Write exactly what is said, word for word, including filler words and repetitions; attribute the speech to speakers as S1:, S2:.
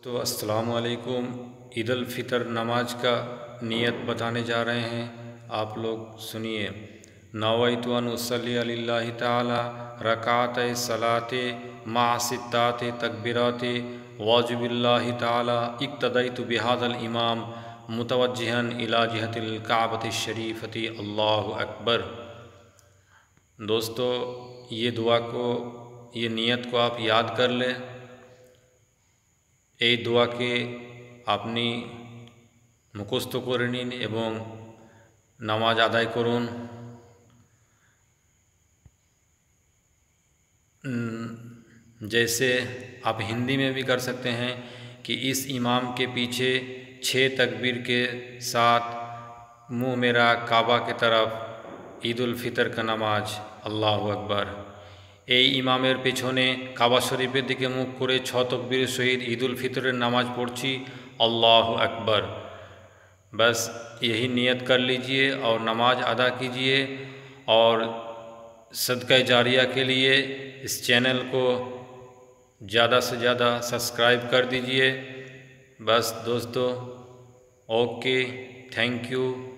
S1: तो अस्सलामु अलैकुम। ईद उल फ़ितर नमाज का नियत बताने जा रहे हैं, आप लोग सुनिए। नवैतु अन उसल्ली अलिल्लाहि ताला रकात सलाते मा सित्ताते तकबीराते वाजिबिल्लाहि ताला इक्तदैतु बिहादल इमाम मुतवज्जिहन इला जिहतिल काबति शरीफति अल्लाहु अकबर। दोस्तों, ये दुआ को, ये नियत को आप याद कर लें। এই দোয়াকে আপনি মুখস্থ করে নিন এবং নামাজ আদায় করুন। जैसे आप हिंदी में भी कर सकते हैं कि इस इमाम के पीछे छः तकबीर के साथ मुँह मेरा काबा के तरफ ईद उल फितर का नमाज अल्लाहु अकबर। এই ইমামের পেছনে কাবা শরীফের দিকে মুখ করে ছ তকবীরের সহিত ईद उल फितरेर नमाज पढ़ी अल्लाहु अकबर। बस यही नियत कर लीजिए और नमाज अदा कीजिए। और सदका जारिया के लिए इस चैनल को ज़्यादा से ज़्यादा सब्सक्राइब कर दीजिए। बस दोस्तों, ओके, थैंक यू।